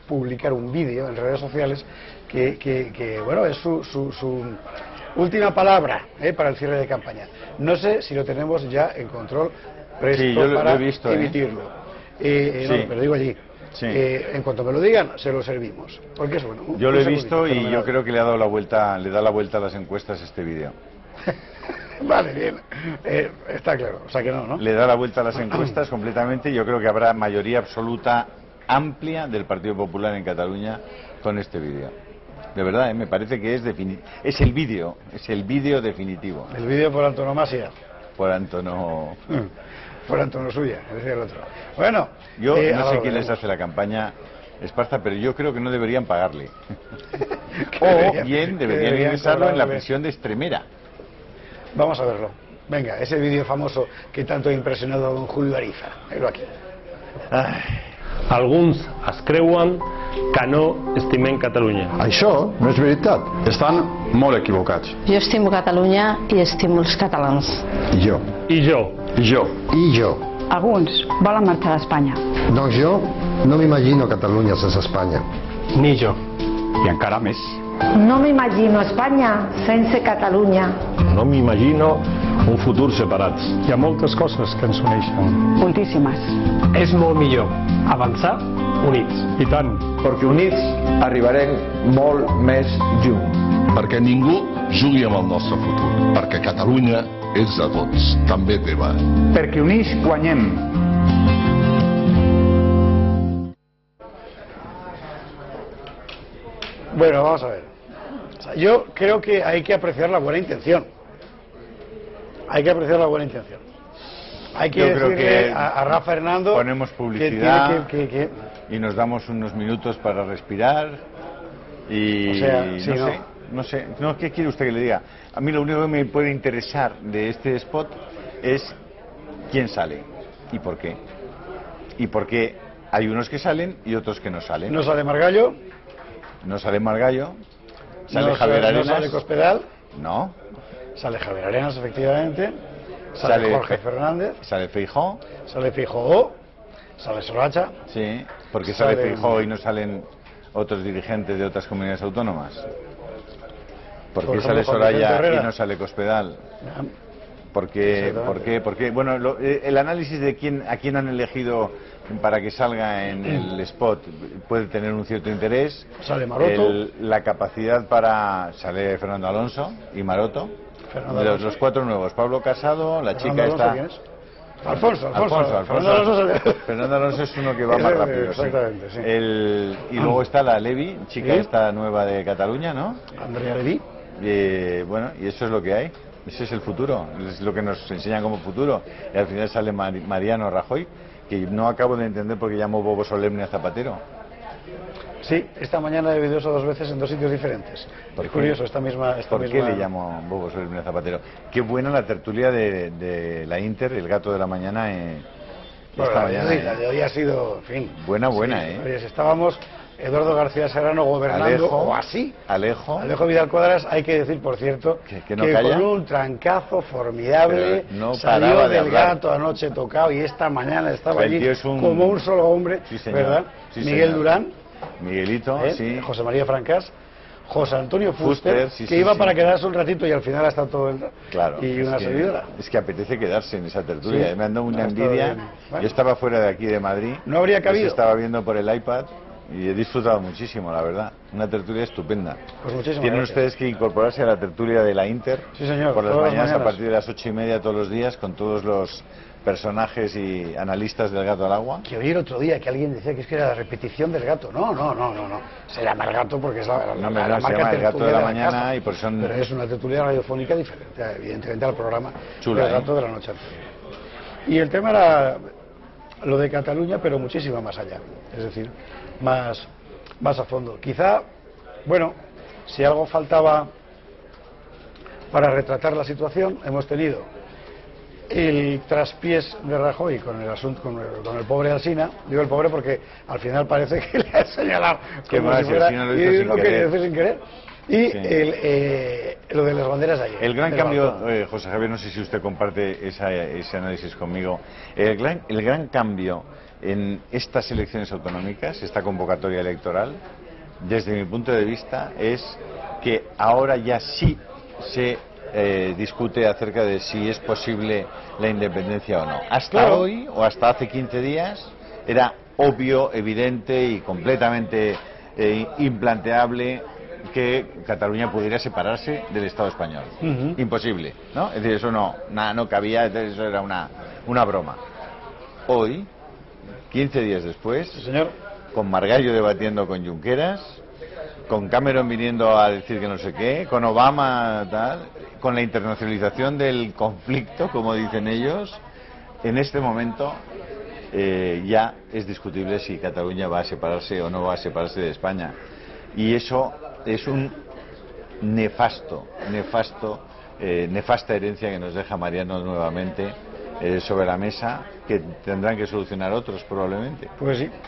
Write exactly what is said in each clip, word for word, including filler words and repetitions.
publicar un vídeo en redes sociales que, que, que bueno, es su, su, su última palabra ¿eh? para el cierre de campaña. No sé si lo tenemos ya en control presto sí, yo lo, para lo he visto, emitirlo. ¿eh? Eh, sí. no, pero digo allí. Sí. Eh, en cuanto me lo digan, se lo servimos. Porque es bueno. Un, yo lo he un visto y fenomenal. yo creo que le ha dado la vuelta, le da la vuelta a las encuestas este vídeo. Vale, bien. Eh, está claro. O sea que no, ¿no? Le da la vuelta a las encuestas completamente. Yo creo que habrá mayoría absoluta amplia del Partido Popular en Cataluña con este vídeo. De verdad, ¿eh? Me parece que es defini es el vídeo, es el vídeo definitivo. El vídeo por antonomasia. Por antono... por antonosuya, decía el otro. Bueno, yo eh, no sé quién veremos. les hace la campaña, Esparza, pero yo creo que no deberían pagarle. O deberían, bien deberían deberían ingresarlo en la cobrarle. prisión de Extremera. Vamos a verlo. Venga, ese vídeo famoso que tanto ha impresionado a don Julio Ariza. Velo aquí. Ai. Alguns es creuen que no estimem Catalunya. Això no és veritat. Estan molt equivocats. Jo estimo Catalunya i estimo els catalans. I jo. I jo. I jo. I jo. Alguns volen marxar d'Espanya. Doncs jo no m'imagino Catalunya sense Espanya. Ni jo. I encara més. No m'imagino Espanya sense Catalunya. No m'imagino un futur separats. Hi ha moltes coses que ens uneixen. Moltíssimes. És molt millor avançar units. I tant. Perquè units arribarem molt més lluny. Perquè ningú jugui amb el nostre futur. Perquè Catalunya és de tots, també teva. Perquè units guanyem. Bueno, vamos a ver. O sea, yo creo que hay que apreciar la buena intención. Hay que apreciar la buena intención. Hay que Yo creo decirle que a, a Rafa Hernando ponemos que publicidad tiene que, que, que... y nos damos unos minutos para respirar y O sea, no, sí, no. sé, no sé, no, ¿qué quiere usted que le diga? A mí lo único que me puede interesar de este spot es quién sale y por qué. Y por qué hay unos que salen y otros que no salen. No sale Margallo. No sale Margallo. Sale no Javier sale, Arenas. No sale Cospedal. No. Sale Javier Arenas, efectivamente. Sale, Sale Jorge Fe- Fernández. Sale Feijóo. Sale Feijóo. Sale Solacha. Sí, porque sale, Sale- Feijóo y no salen otros dirigentes de otras comunidades autónomas. ¿Por qué Por sale ejemplo, Juan Vicente Soraya y Herrera. no sale Cospedal? Ya. ¿Por qué? Exactamente. ¿Por qué? ¿Por qué? Bueno, lo- eh, el análisis de quién, a quién han elegido para que salga en el spot puede tener un cierto interés. Sale Maroto. El- la capacidad para... Sale Fernando Alonso y Maroto. Fernando Los, Alonso. los cuatro nuevos. Pablo Casado, la Fernando chica Alonso, está... ¿quién es? Alfonso, Alfonso. Alfonso, Alfonso. Fernando Alonso sale- Fernando Alonso es uno que va más Ese, rápido. sí. exactamente, sí. El- y luego está la Levi, chica Sí. esta nueva de Cataluña, ¿no? Andrea Levy. Eh, bueno, y eso es lo que hay. Ese es el futuro, es lo que nos enseñan como futuro. Y al final sale Mari- Mariano Rajoy, que no acabo de entender por qué llamó bobo solemne a Zapatero. Sí, esta mañana he oído eso dos veces en dos sitios diferentes. ¿Por Es qué? curioso, esta misma... Esta ¿Por misma... qué le llamo bobo solemne a Zapatero? Qué buena la tertulia de, de la Inter, el gato de la mañana. Eh, Bueno, esta la de mañana, hoy, eh. la de hoy ha sido, en fin... Buena, buena, sí, ¿eh? Oye, si estábamos Eduardo García Serrano gobernando, Alejo, o así... Alejo. Alejo Vidal Cuadras, hay que decir, por cierto, Que- que no calla. con un trancazo formidable Pero no salió paraba de del hablar. gato anoche tocado y esta mañana estaba El allí tío es un- como un solo hombre, Sí, señor. ¿verdad? Sí, Miguel señor. Durán, Miguelito, ¿eh? sí. José María Francás, José Antonio Fuster, Fuster, sí, que sí, iba sí. para quedarse un ratito y al final ha estado todo el... Claro, y es una que, servidora. es que apetece quedarse en esa tertulia. Sí, Me han dado una ha estado envidia. bien. Bueno. Yo estaba fuera de aquí de Madrid. No habría los cabido. estaba viendo por el iPad y he disfrutado muchísimo, la verdad. Una tertulia estupenda. Pues muchísimas Tienen gracias. ustedes que incorporarse a la tertulia de la Inter. Sí, señor, Por las todas las mañanas, a mañanas. partir de las ocho y media todos los días, con todos los personajes y analistas del gato al agua. Que oí el otro día que alguien decía que es que era la repetición del gato. No, no, no, no, no. Se llama el gato porque es la, la, No, hombre, la no, se marca llama El Gato de tertulia la Mañana casa. y por eso son- Pero es una tertulia radiofónica diferente, evidentemente, al programa Chula, del ¿eh? gato de la noche anterior. Y el tema era lo de Cataluña, pero muchísimo más allá. Es decir, más, más a fondo. Quizá, bueno, si algo faltaba para retratar la situación, hemos tenido el traspiés de Rajoy con el asunto con el, con el pobre Alsina. Digo el pobre porque al final parece que le ha señalado Qué como más, si si fuera, Alsina lo hizo y sin no quería querer. decir sin querer. Y Sí. el, eh, lo de las banderas de ayer. El gran del cambio, balcón. eh, José Javier, no sé si usted comparte esa- ese análisis conmigo. El gran, el gran cambio en estas elecciones autonómicas, esta convocatoria electoral, desde mi punto de vista, es que ahora ya sí se eh, discute acerca de si es posible la independencia o no. Hasta Claro. hoy, o hasta hace quince días, era obvio, evidente y completamente eh, implanteable que Cataluña pudiera separarse del Estado español. Uh-huh. Imposible, ¿no? Es decir, eso no, nada, no cabía, entonces eso era una, una broma. Hoy, quince días después, Sí, señor. con Margallo debatiendo con Junqueras, con Cameron viniendo a decir que no sé qué, con Obama tal, con la internacionalización del conflicto, como dicen ellos, en este momento eh, ya es discutible si Cataluña va a separarse o no va a separarse de España. Y eso es un nefasto, nefasto, eh, nefasta herencia que nos deja Mariano nuevamente eh, sobre la mesa, que tendrán que solucionar otros probablemente. Pues sí.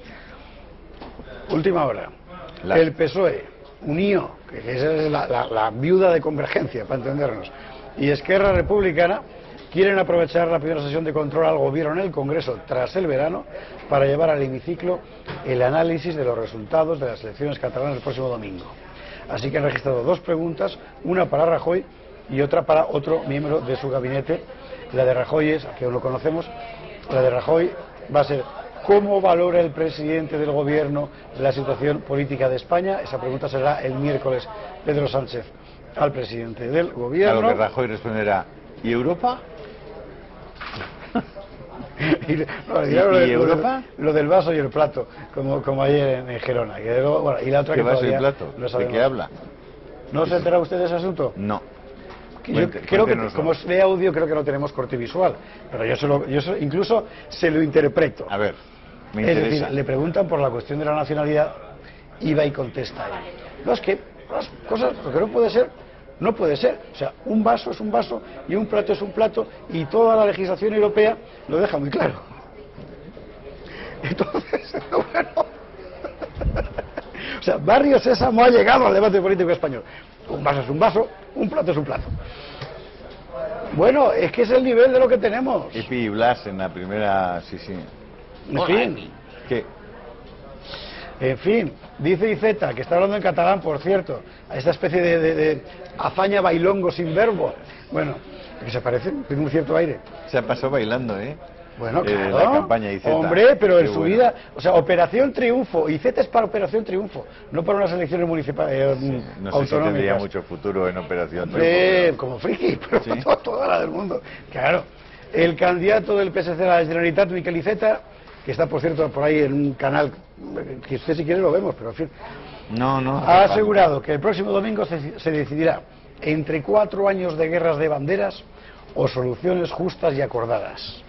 Última hora. La- El P S O E, Unió, que esa es la, la- la viuda de Convergencia, para entendernos, y Esquerra Republicana, quieren aprovechar la primera sesión de control al gobierno en el Congreso tras el verano para llevar al hemiciclo el análisis de los resultados de las elecciones catalanas el próximo domingo. Así que han registrado dos preguntas, una para Rajoy y otra para otro miembro de su gabinete. La de Rajoy es, que aún lo conocemos, la de Rajoy va a ser: ¿cómo valora el presidente del gobierno la situación política de España? Esa pregunta será el miércoles Pedro Sánchez al presidente del A gobierno. lo que Rajoy responderá: ¿y Europa? y, no, ¿Y- dirá lo, y de- lo Europa? del- lo del vaso y el plato, como, como ayer en, en Gerona. Y, luego, bueno, y la otra ¿Qué que vaso y todavía plato? no ¿De sabemos. qué habla? ¿No se entera usted de ese asunto? No. Que yo Cuente- creo que, cuéntenoslo. como es de audio, creo que no tenemos corte visual, pero yo, se lo, yo se- incluso se lo interpreto. A ver, me Es interesa. decir, le preguntan por la cuestión de la nacionalidad y va y contesta él. No, es que las cosas, lo que no puede ser, no puede ser. O sea, un vaso es un vaso y un plato es un plato, y toda la legislación europea lo deja muy claro. Entonces, bueno. O sea, Barrio Sésamo ha llegado al debate político español. Un vaso es un vaso, un plato es un plato. Bueno, es que es el nivel de lo que tenemos. Epi y Blas en la primera, sí, sí. En fin. ¿Qué? En fin, dice Iceta, que está hablando en catalán, por cierto, a esta especie de, de- de hazaña bailongo sin verbo. Bueno, que se parece, tiene un cierto aire. Se ha pasado bailando, ¿eh? Bueno, Eh, claro. la campaña Iceta. Hombre, pero en Qué su bueno. vida, o sea, Operación Triunfo. Iceta es para Operación Triunfo, no para unas elecciones municipales eh, Sí, no sé si autonómicas. tendría mucho futuro en Operación Hombre, Triunfo, como friki, pero Sí. to- toda la del mundo. Claro. El candidato del P S C a la Generalitat, Miquel Iceta, que está, por cierto, por ahí en un canal que usted si quiere lo vemos, pero en fin, pero- No, no. ha asegurado que el próximo domingo se, se decidirá entre cuatro años de guerras de banderas o soluciones justas y acordadas.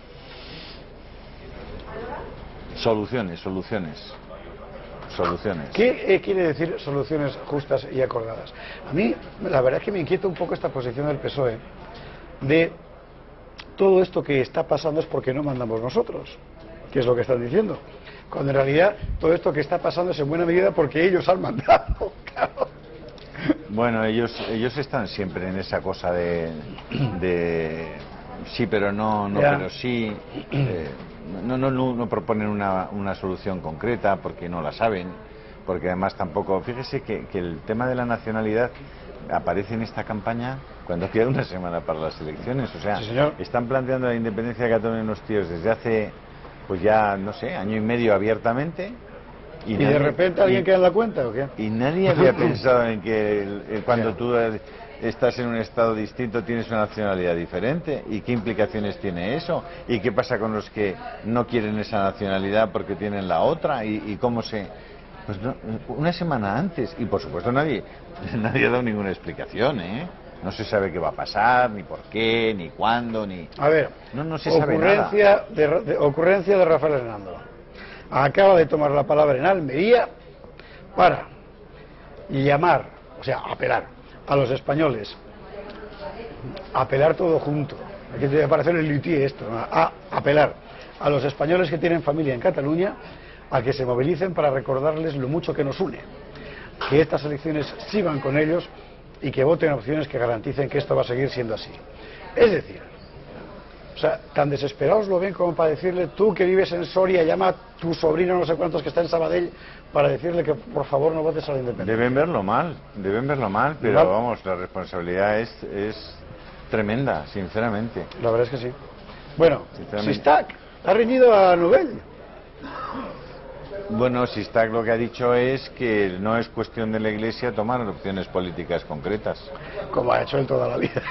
Soluciones, soluciones. Soluciones. ¿Qué eh, quiere decir soluciones justas y acordadas? A mí, la verdad es que me inquieta un poco esta posición del P S O E de todo esto que está pasando es porque no mandamos nosotros, que es lo que están diciendo, cuando en realidad todo esto que está pasando es en buena medida porque ellos han mandado. Claro. Bueno, ellos ellos están siempre en esa cosa de, de sí pero no, no Ya. pero sí. eh, no, no, no, no proponen una, una solución concreta porque no la saben, porque además tampoco. Fíjese que, que el tema de la nacionalidad aparece en esta campaña cuando queda una semana para las elecciones. O sea, Sí, señor. están planteando la independencia de Cataluña en los tíos desde hace, pues ya, no sé, año y medio abiertamente. ¿Y, nadie- de repente alguien y- queda en la cuenta o qué? y nadie había pensado en que el- el- cuando Ya. tú eh, estás en un estado distinto tienes una nacionalidad diferente. ¿Y qué implicaciones tiene eso? ¿Y qué pasa con los que no quieren esa nacionalidad porque tienen la otra? ¿Y, y cómo se...? Pues no, una semana antes. Y por supuesto nadie, nadie ha dado ninguna explicación, ¿eh? No se sabe qué va a pasar, ni por qué, ni cuándo, ni... A ver, No, no se sabe ocurrencia, de, Ra- de- ocurrencia de Rafael Hernando. Acaba de tomar la palabra en Almería para llamar, o sea, apelar a los españoles, apelar todo junto, aquí te va a parecer el luthier esto, ¿no? A apelar a los españoles que tienen familia en Cataluña a que se movilicen para recordarles lo mucho que nos une, que estas elecciones sigan con ellos y que voten opciones que garanticen que esto va a seguir siendo así. Es decir, O sea, tan desesperados lo ven como para decirle, tú que vives en Soria, llama a tu sobrino no sé cuántos que está en Sabadell para decirle que por favor no votes a la independencia. Deben verlo mal, deben verlo mal, pero Mal. vamos, la responsabilidad es, es tremenda, sinceramente. La verdad es que sí. Bueno, Sinceramente. Sistak ha reñido a Nobel. Bueno, Sistak lo que ha dicho es que no es cuestión de la Iglesia tomar opciones políticas concretas, Como ha hecho él toda la vida.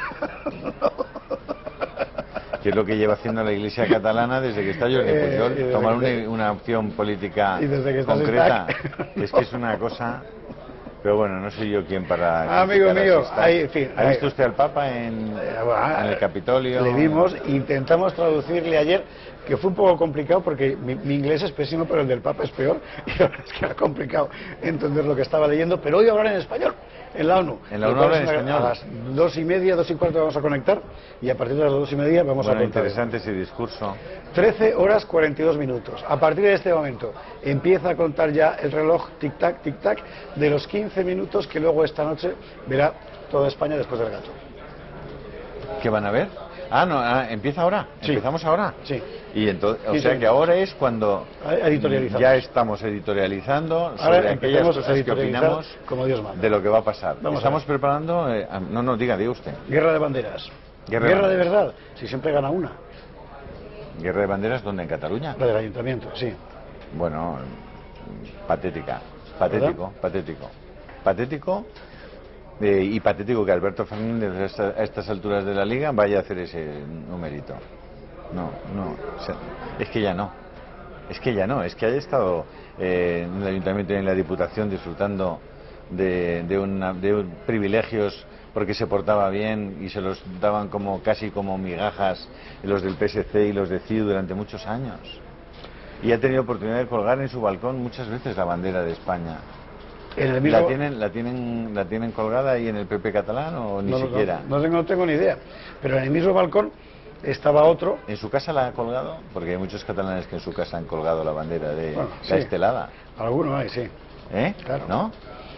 que es lo que lleva haciendo la Iglesia catalana desde que está Jordi Eh, Pujol, y desde tomar que- una, una opción política y desde que está concreta. Sistak. Es que es una cosa... Pero bueno, no soy yo quien para... Amigo criticar a mío, Sistak. ahí, en fin, ¿Ha ahí- visto usted al Papa en, Eh, bueno, en el Capitolio? Le vimos, intentamos traducirle ayer, que fue un poco complicado porque mi, mi inglés es pésimo, pero el del Papa es peor, y la verdad es que era complicado entender lo que estaba leyendo, pero hoy hablará en español, en la ONU. En la Lo ONU cual habla es en una- español. A las dos y media, dos y cuarto vamos a conectar, y a partir de las dos y media vamos Bueno, a contar. interesante ese discurso. trece horas cuarenta y dos minutos. A partir de este momento empieza a contar ya el reloj tic-tac, tic-tac, de los quince minutos que luego esta noche verá toda España después del gato. ¿Qué van a ver? Ah, no, ah, empieza ahora. Sí. Empezamos ahora. Sí. Y entonces, o Sí, sea sí. que ahora es cuando Editorializamos. ya estamos editorializando Ahora sobre aquellas empecemos a cosas que editorializar opinamos como Dios manda. de lo que va a pasar. Vamos a estamos ver. preparando... eh, ah, no, no, diga, diga usted. Guerra de banderas. Guerra Guerra, de de verdad. Si siempre gana una. ¿Guerra de banderas dónde? ¿En Cataluña? La del ayuntamiento, sí. Bueno, mm, patética. Patético, patético. Patético eh, y patético que Alberto Fernández a, esta- a estas alturas de la Liga vaya a hacer ese numerito. No, no. o sea, es que ya no. Es que ya no. Es que haya estado eh, en el ayuntamiento y en la diputación disfrutando de, de, una, de un- privilegios porque se portaba bien y se los daban como casi como migajas los del P S C y los de C I U durante muchos años. Y ha tenido oportunidad de colgar en su balcón muchas veces la bandera de España. En el mismo... ¿La tienen, la tienen, la tienen colgada ahí en el P P catalán o ni no, no, siquiera? No, no tengo, no tengo ni idea. Pero en el mismo balcón estaba otro. ¿En su casa la ha colgado? Porque hay muchos catalanes que en su casa han colgado la bandera de Bueno, la sí. estelada. Alguno hay, sí. ¿Eh? Claro. ¿No?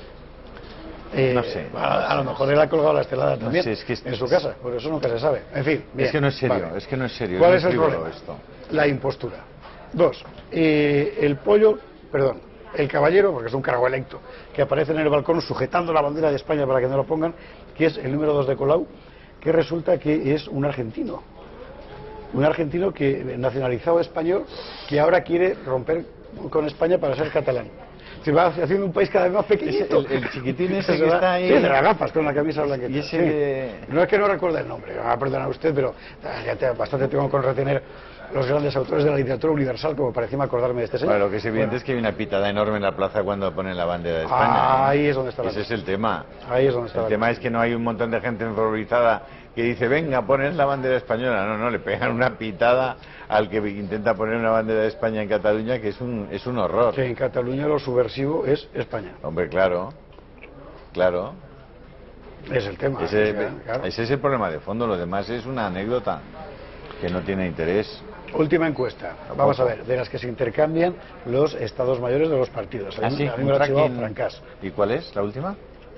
Eh, No sé. A, a lo mejor él ha colgado la estelada también sé, es que es- en su casa, por eso nunca se sabe. En fin, bien, Es que no es serio, vale. es que no es serio. ¿Cuál muy es el frívolo problema? esto. La impostura. Dos, eh, el pollo, perdón, el caballero, porque es un cargo electo, que aparece en el balcón sujetando la bandera de España para que no lo pongan, que es el número dos de Colau, que resulta que es un argentino. Un argentino que nacionalizado español, que ahora quiere romper con España para ser catalán. Se va haciendo un país cada vez más pequeñito. Es el- el chiquitín ese Se que va- está ahí. Sí, de las gafas, con la camisa blanca. Y ese de- No es que no recuerde el nombre, va a perdonar usted, pero ah, ya te, bastante tengo con retener los grandes autores de la literatura universal como para encima acordarme de este señor. Bueno, lo que es evidente Bueno, es que hay una pitada enorme en la plaza cuando ponen la bandera de España. ¿eh? Ahí es donde está la Ese es cosa. el tema. Ahí es donde está El la tema cosa. es que no hay un montón de gente enfervorizada que dice, venga, poner la bandera española. No, no, le pegan una pitada al que intenta poner una bandera de España en Cataluña, que es un, es un horror. Que en Cataluña lo subversivo es España. Hombre, claro, claro. Es el tema. Ese, ¿eh? Claro. ese es el problema de fondo, lo demás es una anécdota que no tiene interés. Última encuesta. Vamos a ver, de las que se intercambian los estados mayores de los partidos. ¿Ah, sí? A mí Un me lo ha chivado tracking. Francás. ¿Y cuál es la última?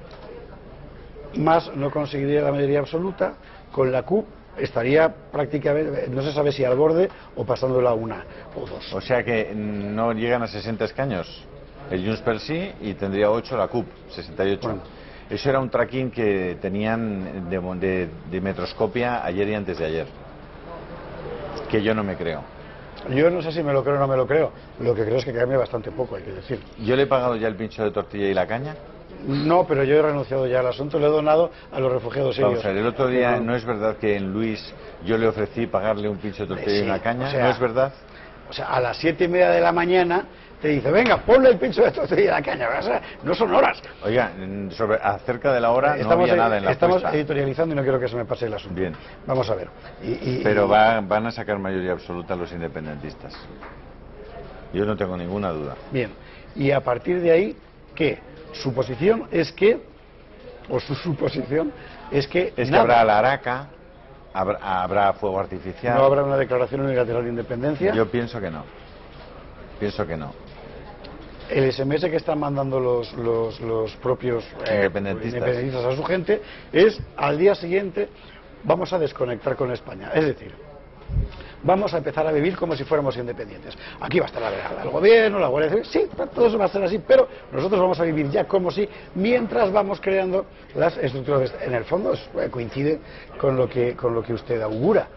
Más no conseguiría la mayoría absoluta, con la C U P estaría prácticamente, no se sabe si al borde o pasándola a una o dos. O sea que no llegan a sesenta escaños. El Junts per sí y tendría ocho la C U P, sesenta y ocho. Bueno. Eso era un tracking que tenían de, de, de Metroscopia ayer y antes de ayer. Que yo no me creo. Yo no sé si me lo creo o no me lo creo. Lo que creo es que cambia bastante poco, hay que decir. Yo le he pagado ya el pincho de tortilla y la caña. No, pero yo he renunciado ya al asunto, le he donado a los refugiados sirios. Vamos a ver, el otro día no es verdad que en Luis yo le ofrecí pagarle un pincho de tortilla Sí, y una caña. o sea, ¿No es verdad? O sea, a las siete y media de la mañana te dice, venga, ponle el pincho de tortilla y la caña. O sea, no son horas. Oiga, en- sobre, acerca de la hora no estamos había nada en la estamos apuesta. editorializando y no quiero que se me pase el asunto. Bien. Vamos a ver. Y- y- Pero y- va- van a sacar mayoría absoluta los independentistas. Yo no tengo ninguna duda. Bien. Y a partir de ahí, ¿qué? Su posición es que, o su suposición, es que Es que nada. habrá la araca, habrá, habrá fuego artificial. No habrá una declaración unilateral de independencia. Yo pienso que no. Pienso que no. El S M S que están mandando los, los, los propios eh, Independentistas. independentistas a su gente es al día siguiente vamos a desconectar con España. Es decir, vamos a empezar a vivir como si fuéramos independientes. Aquí va a estar la, la, el gobierno, la Guardia Civil, sí, todo eso va a ser así, pero nosotros vamos a vivir ya como si, mientras vamos creando las estructuras. En el fondo eh, coincide con lo que, con lo que usted augura.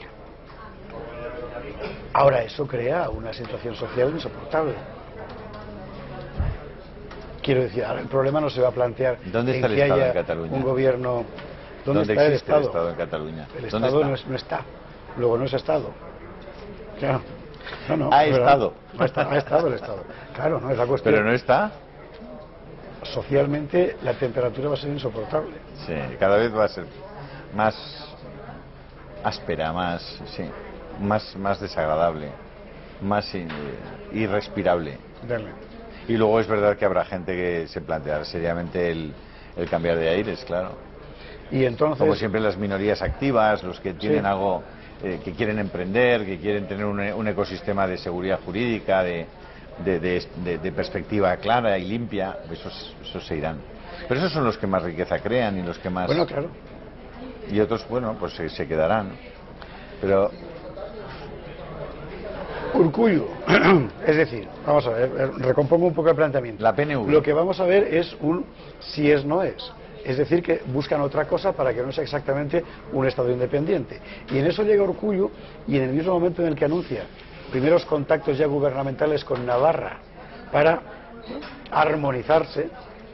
Ahora eso crea una situación social insoportable. Quiero decir, ahora el problema no se va a plantear ¿Dónde está en el que Estado haya en Cataluña? un gobierno. ¿Dónde, ¿Dónde está el existe Estado? el Estado en Cataluña? El ¿Dónde Estado está? no, es, no está. Luego no es Estado. Claro. No, no, ha es estado. Ha, está, ha estado el Estado. Claro, no es la cuestión. Pero no está. Socialmente la temperatura va a ser insoportable. Sí, cada vez va a ser más áspera, más, sí, más, más desagradable, más in, irrespirable. Dale. Y luego es verdad que habrá gente que se planteará seriamente el, el cambiar de aires, claro. Y entonces, como siempre, las minorías activas, los que tienen sí. algo, eh, que quieren emprender, que quieren tener un, un ecosistema de seguridad jurídica, de, de, de, de, de perspectiva clara y limpia, esos, esos se irán. Pero esos son los que más riqueza crean y los que más... Bueno, claro. Y otros, bueno, pues se, se quedarán. Pero... Urkullu, es decir, vamos a ver, recompongo un poco el planteamiento. La P N V. Lo que vamos a ver es un si es no es. Es decir, que buscan otra cosa para que no sea exactamente un Estado independiente. Y en eso llega Urkullu, y en el mismo momento en el que anuncia primeros contactos ya gubernamentales con Navarra para armonizarse,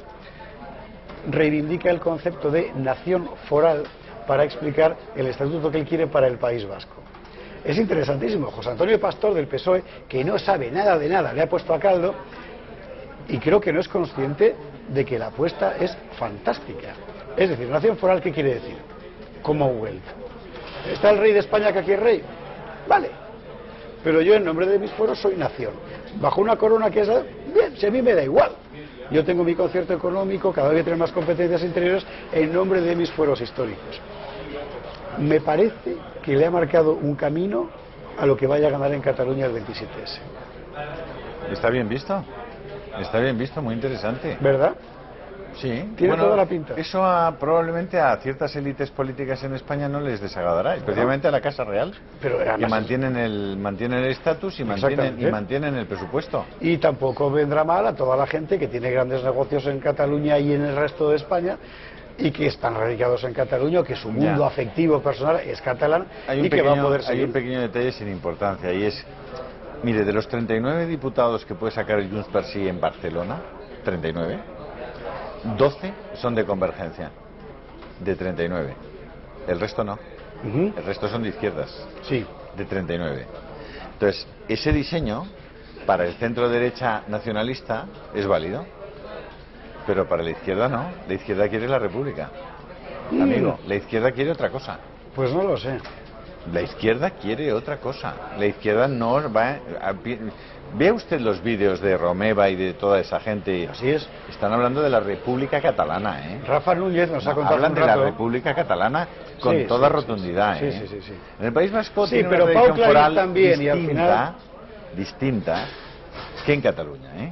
reivindica el concepto de nación foral para explicar el estatuto que él quiere para el País Vasco. Es interesantísimo. José Antonio Pastor, del P S O E, que no sabe nada de nada, le ha puesto a caldo, y creo que no es consciente de que la apuesta es fantástica. Es decir, nación foral, ¿qué quiere decir? Commonwealth. ¿Está el rey de España que aquí es rey? Vale. Pero yo, en nombre de mis fueros, soy nación. Bajo una corona que es... Bien, si a mí me da igual. Yo tengo mi concierto económico, cada vez tener más competencias interiores en nombre de mis fueros históricos. Me parece que le ha marcado un camino a lo que vaya a ganar en Cataluña el veintisiete ese. Está bien visto. Está bien visto, muy interesante. ¿Verdad? Sí. Tiene bueno, toda la pinta. Eso a, probablemente a ciertas élites políticas en España no les desagradará, especialmente a la Casa Real. Pero que mantienen el mantienen el estatus y mantienen, y mantienen el presupuesto. Y tampoco vendrá mal a toda la gente que tiene grandes negocios en Cataluña y en el resto de España, y que están radicados en Cataluña, que su mundo ya. afectivo personal es catalán, hay un y pequeño, que va a poder seguir. Hay un pequeño detalle sin importancia, y es, mire, de los treinta y nueve diputados que puede sacar el Junts per Sí en Barcelona, treinta y nueve, doce son de Convergencia, de treinta y nueve. El resto no. Uh-huh. El resto son de izquierdas. Sí. De treinta y nueve. Entonces, ese diseño, para el centro derecha nacionalista, es válido. Pero para la izquierda no. La izquierda quiere la República. Mm. Amigo, la izquierda quiere otra cosa. Pues no lo sé. La izquierda quiere otra cosa. La izquierda no va a... Vea usted los vídeos de Romeva y de toda esa gente. Así es. Están hablando de la República Catalana, ¿eh? Rafa Núñez nos no, ha contado hablan un de rato. la República Catalana con sí, toda sí, rotundidad, sí, ¿eh? sí, sí, sí, sí. En el País Vasco sí, tiene pero una tradición Pau Clarín foral también, distinta, y al final... distinta que en Cataluña, ¿eh?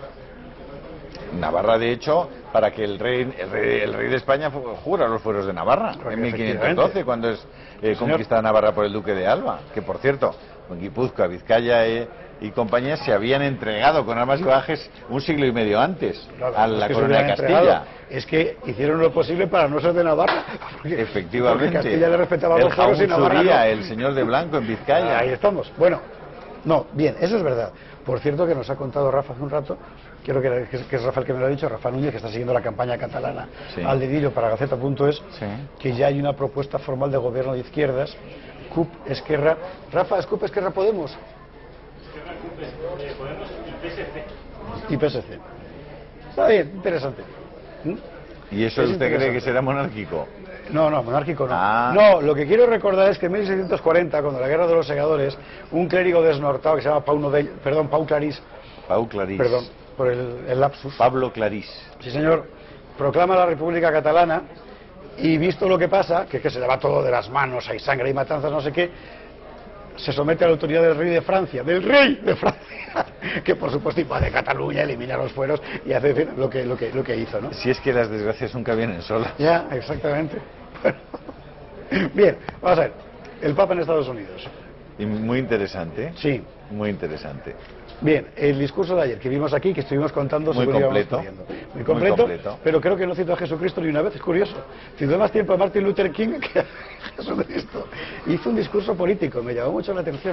Navarra, de hecho, para que el rey el rey, el rey de España jura los fueros de Navarra en mil quinientos doce, cuando es eh, conquistada Navarra por el duque de Alba, que por cierto, con Guipúzcoa, Vizcaya eh, y compañía se habían entregado con armas y bagajes un siglo y medio antes claro, a no la es que corona de Castilla. Entregado, es que hicieron lo posible para no ser de Navarra. Porque, efectivamente. Porque Castilla le respetaba el los fueros y Navarra no. El señor de Blanco en Vizcaya. Ahí estamos. Bueno, no, bien, eso es verdad. Por cierto, que nos ha contado Rafa hace un rato, creo que, que, que es Rafa el que me lo ha dicho, Rafa Núñez, que está siguiendo la campaña catalana sí. al dedillo para Gaceta punto es, sí. que ya hay una propuesta formal de gobierno de izquierdas, C U P, Esquerra. Rafa, ¿es C U P, Esquerra, Podemos? Esquerra, C U P, Podemos y P S C. Y P S C. Está bien, interesante. ¿Mm? ¿Y eso es usted cree que será monárquico? No, no, monárquico no. Ah. No, lo que quiero recordar es que en mil seiscientos cuarenta, cuando la Guerra de los Segadores, un clérigo desnortado que se llama Pau Nodell, perdón, Pau Clarís, Pau Clarís. Perdón, por el, el lapsus. Pablo Clarís. Sí, señor. Proclama la República Catalana y visto lo que pasa, que es que se le va todo de las manos, hay sangre y matanzas, no sé qué, se somete a la autoridad del rey de Francia, del rey de Francia, que por supuesto invade Cataluña, elimina los fueros y hace lo que, lo que, lo que hizo, ¿no? Si es que las desgracias nunca vienen solas. Ya, exactamente. Bueno. Bien, vamos a ver. El Papa en Estados Unidos. Y muy interesante. Sí. Muy interesante. Bien, el discurso de ayer que vimos aquí, que estuvimos contando, muy según completo, íbamos pudiendo. Muy completo, muy completo, pero creo que no citó a Jesucristo ni una vez, es curioso. Citó más tiempo a Martin Luther King que a Jesucristo. Hizo un discurso político, me llamó mucho la atención.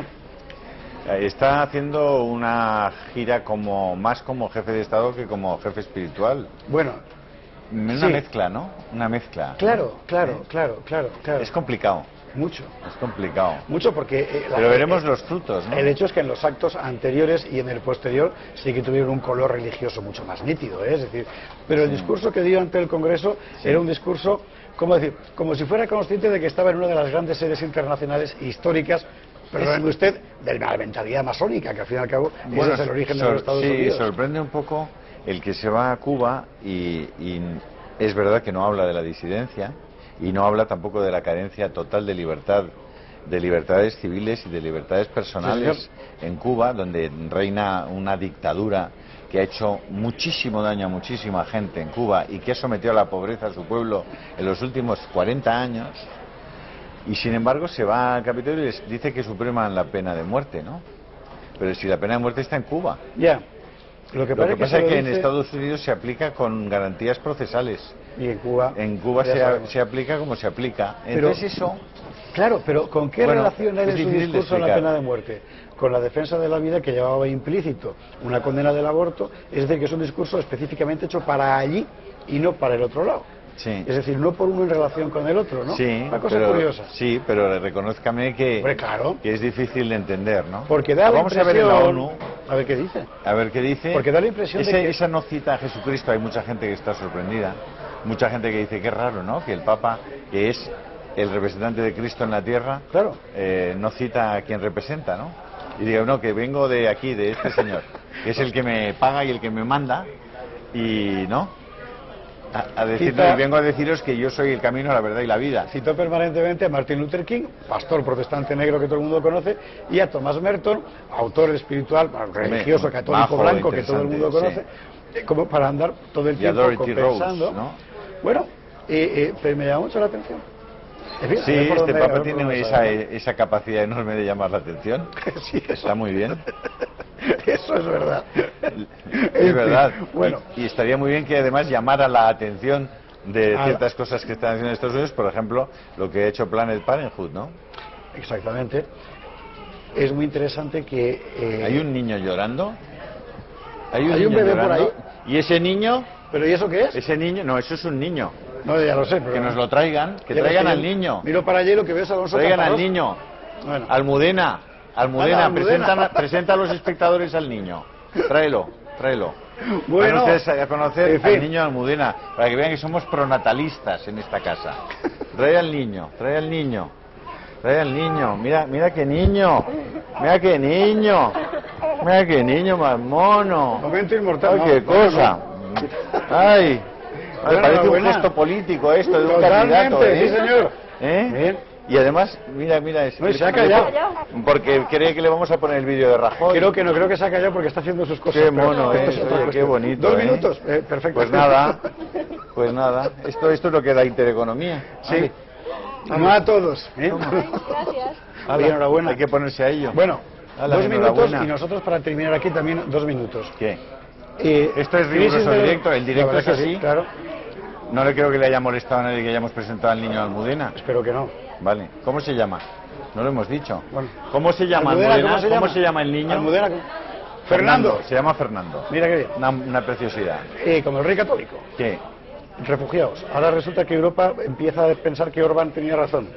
Está haciendo una gira como más como jefe de Estado que como jefe espiritual. Bueno, una sí. mezcla, ¿no? Una mezcla. Claro, claro, ¿Eh? claro, claro, claro. Es complicado. Mucho. Es complicado. Mucho porque... Eh, la, Pero veremos eh, los frutos, ¿no? El hecho es que en los actos anteriores y en el posterior sí que tuvieron un color religioso mucho más nítido, ¿eh? Es decir, pero el sí. discurso que dio ante el Congreso sí. era un discurso, ¿cómo decir? Como si fuera consciente de que estaba en una de las grandes sedes internacionales históricas, perdóneme usted, de la mentalidad masónica, que al fin y al cabo bueno, ese es el origen sor, de los Estados sí, Unidos. Sí, sorprende un poco el que se va a Cuba y, y es verdad que no habla de la disidencia y no habla tampoco de la carencia total de libertad, de libertades civiles y de libertades personales sí, en Cuba, donde reina una dictadura que ha hecho muchísimo daño a muchísima gente en Cuba y que ha sometido a la pobreza a su pueblo en los últimos cuarenta años, y sin embargo se va al Capitolio y les dice que supriman la pena de muerte, ¿no? Pero si la pena de muerte está en Cuba. Ya. Lo que, lo que pasa que es que dice... en Estados Unidos se aplica con garantías procesales. Y en Cuba... En Cuba se, a, se aplica como se aplica. Entonces pero, eso... Claro, pero ¿con qué bueno, relación hay en su discurso la pena de muerte? Con la defensa de la vida, que llevaba implícito una condena del aborto, es decir, que es un discurso específicamente hecho para allí y no para el otro lado. Sí. Es decir, no por uno en relación con el otro, ¿no? Sí, una cosa pero, curiosa. Sí, pero reconózcame que, Hombre, claro. que es difícil de entender, ¿no? Porque da la Vamos impresión... a ver en la ONU. A ver qué dice. A ver qué dice. Porque da la impresión Ese, de que... Esa no cita a Jesucristo, hay mucha gente que está sorprendida. Mucha gente que dice que es raro, ¿no? Que el Papa, que es el representante de Cristo en la tierra, claro. eh, no cita a quien representa, ¿no? Y digo, no, que vengo de aquí, de este señor, que es el que me paga y el que me manda, y ¿no? A, a decir, Cita, no, vengo a deciros que yo soy el camino, la verdad y la vida. Citó permanentemente a Martin Luther King, pastor protestante negro que todo el mundo conoce, y a Thomas Merton, autor espiritual, religioso, católico, Majo, blanco, que todo el mundo conoce, sí. como para andar todo el tiempo compensando. Rose, ¿no? Bueno, eh, eh, me llama mucho la atención. En fin, sí, este dónde, Papa tiene esa, esa capacidad enorme de llamar la atención. Sí, está muy bien. Eso es verdad. Es verdad. Bueno. Y, y estaría muy bien que además llamara la atención de ciertas la... cosas que están haciendo en Estados Unidos, por ejemplo, lo que ha hecho Planned Parenthood, ¿no? Exactamente. Es muy interesante que... Eh... ¿Hay un niño llorando? ¿Hay un, ¿Hay niño un bebé llorando? por ahí? ¿Y ese niño? ¿Pero y eso qué es? Ese niño, no, eso es un niño. No, ya lo sé, pero... Que nos lo traigan, que traigan al niño. Miro para allí lo que ves, Alonso. Traigan Caparrós. al niño. Bueno. Almudena, Almudena, Almudena. Presenta, presenta a los espectadores al niño. Tráelo, tráelo. Bueno, van ustedes a conocer en fin. al niño Almudena, para que vean que somos pronatalistas en esta casa. Trae al niño, trae al niño. Trae al niño, mira, mira qué niño. Mira qué niño. Mira qué niño más mono. Momento inmortal. Ay, qué no, cosa. no, no. Ay. Me parece un buena. gesto político esto de un Totalmente, candidato, ¿eh? sí, señor. ¿Eh? Bien. Y además, mira, mira, es, No, y se ha callado. porque cree que le vamos a poner el vídeo de Rajoy. Creo que no, creo que se ha callado porque está haciendo sus cosas. Qué mono, pero, eh, esto es otra oye, qué cuestión. bonito. Dos eh. minutos, eh, perfecto. Pues nada, pues nada. Esto, esto es lo que da Intereconomía. Sí. No a todos. ¿eh? Gracias. Ala, enhorabuena. hay que ponerse a ello. Bueno, Ala, dos minutos enhorabuena. y nosotros para terminar aquí también dos minutos. ¿Qué? Eh, Esto es riguroso de... directo, el directo La es verdad que así. sí, claro. No le creo que le haya molestado a nadie que hayamos presentado al niño Almudena. Espero que no. Vale. ¿Cómo se llama? No lo hemos dicho. Bueno. ¿Cómo se llama Almudena, Almudena? ¿cómo se ¿Cómo llama? se llama el niño? Almudena. Fernando. Se llama Fernando. Mira qué bien. Una, una preciosidad. Eh, como el rey católico. ¿Qué? Refugiados. Ahora resulta que Europa empieza a pensar que Orbán tenía razón.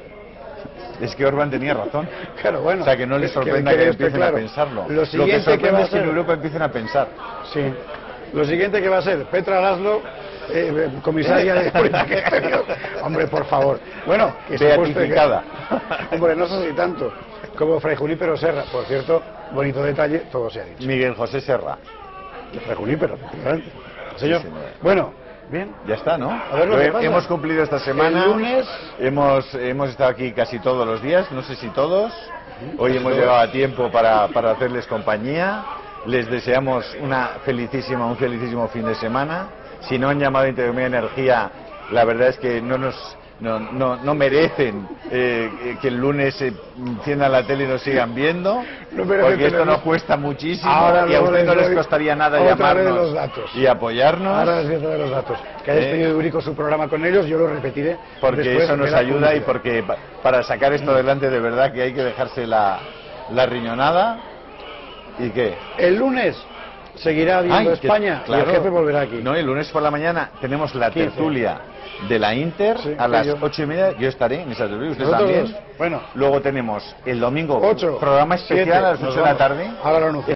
Es que Orbán tenía razón. Claro, bueno. O sea, que no les sorprenda que, que, que empiecen claro. a pensarlo. Lo siguiente que sorprende que va a es que en ser... Europa empiecen a pensar. Sí. Lo siguiente que va a ser Petra Laszlo, eh, comisaria de política exterior. Hombre, por favor. Bueno, que se beatificada. Que... Hombre, no sé si tanto. Como Fray Junípero Serra. Por cierto, bonito detalle, todo se ha dicho. Miguel José Serra. Fray Junípero, efectivamente. Señor. Sí, señor. Bueno, bien. Ya está, ¿no? A ver lo Lo que he- pasa. hemos cumplido esta semana. El lunes... Hemos, hemos estado aquí casi todos los días, no sé si todos. Hoy hemos llegado a tiempo para, para hacerles compañía. Les deseamos una felicísima, un felicísimo fin de semana. Si no han llamado a Intereconomía Energía, la verdad es que no nos, no, no, no merecen eh, que el lunes se enciendan la tele y nos sigan viendo, No porque esto nos cuesta muchísimo. Ahora, y a usted no les costaría nada llamarnos y apoyarnos. Ahora les voy a los datos. Que hayáis ¿Eh? tenido Eurico su programa con ellos, yo lo repetiré. Porque eso nos ayuda y porque para sacar esto adelante de verdad que hay que dejarse la, la riñonada. ¿Y qué? El lunes seguirá viendo Ay, España que, claro, y el jefe volverá aquí. No, el lunes por la mañana tenemos la quince. tertulia de la Inter Sí, a las yo. ocho y media. Yo estaré en esa tertulia, usted Nosotros también. dos. Bueno. Luego tenemos el domingo Ocho, programa especial siete, a las nos ocho de la vamos. tarde. Ahora lo anuncio.